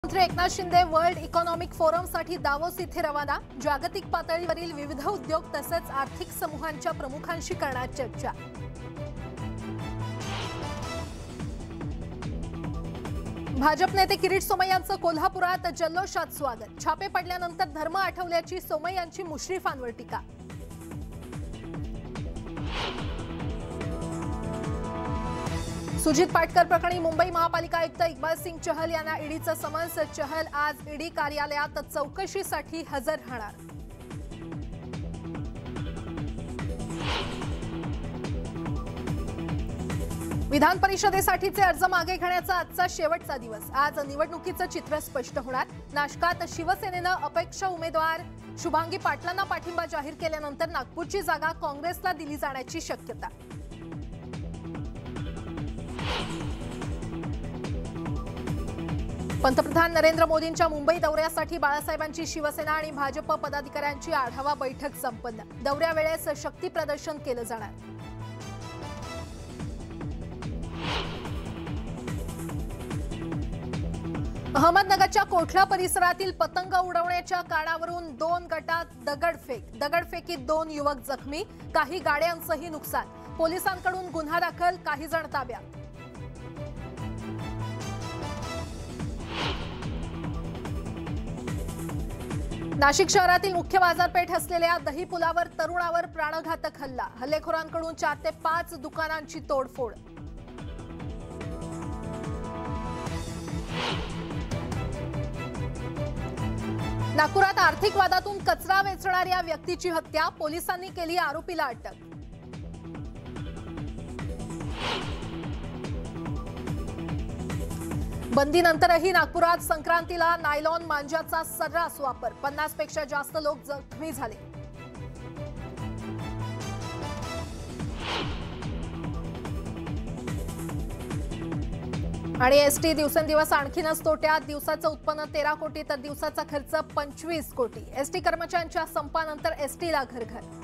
मंत्री Eknath Shinde world economic फोरमसाठी Davos इथे रवाना। जागतिक पातळीवरील विविध उद्योग तसेच आर्थिक समूहांच्या प्रमुखांशी करणार चर्चा। भाजप नेते किरीट सोमय्यांचं कोल्हापुरात जल्लोषात स्वागत। छापे पडल्यानंतर धर्म आठवल्याची सोमय्यांची मुश्रीफांवर टीका। सुजित पाटकर प्रकरणी मुंबई महापालिका आयुक्त इकबाल सिंग चहल यांना ईडीचं समन्स। चहल आज ईडी कार्यालयात चौकशीसाठी हजर राहणार। विधान परिषदेसाठीचे अर्ज मागे घेण्याचा आजचा शेवटचा दिवस। आज निवडणुकीचं चित्र स्पष्ट होणार। नाशकात शिवसेनेनं अपेक्षा उमेदवार शुभांगी पाटलांना पाठिंबा जाहीर केल्यानंतर नागपूरची जागा काँग्रेसला दिली जाण्याची शक्यता। पंतप्रधान नरेंद्र मोदींच्या मुंबई दौऱ्यासाठी बाळासाहेबांची शिवसेना आणि भाजप पदाधिकाऱ्यांची आढावा बैठक संपन्न। दौऱ्यावेळेस शक्ती प्रदर्शन केलं जाणार। अहमदनगरच्या कोठला परिसरातील पतंग उडवण्याच्या कारणावरून 2 गटात दगडफेकीत 2 युवक जखमी। काही गाड्यांचंही नुकसान। पोलिसांकडून गुन्हा दाखल, काही जण ताब्यात। नाशिक शहरातील मुख्य बाजारपेठ असलेल्या दही पुलावर तरुणावर प्राणघातक हल्ला। हल्लेखोरांकडून 4 ते 5 दुकानांची तोडफोड। नागपुरात आर्थिक वादातून कचरा वेचणाऱ्या व्यक्तीची हत्या। पोलिसांनी केली आरोपीला अटक। बंदीनंतरही नागपुरात संक्रांतीला नायलॉन मांजाचा सर्रास वापर। 50 पेक्षा जास्त लोक जखमी झाले। आणि एसटी दिवसेंदिवस आणखीनच तोट्यात। दिवसाचं उत्पन्न 13 कोटी तर दिवसाचा खर्च 25 कोटी। एसटी कर्मचाऱ्यांच्या संपानंतर एसटीला घर घर।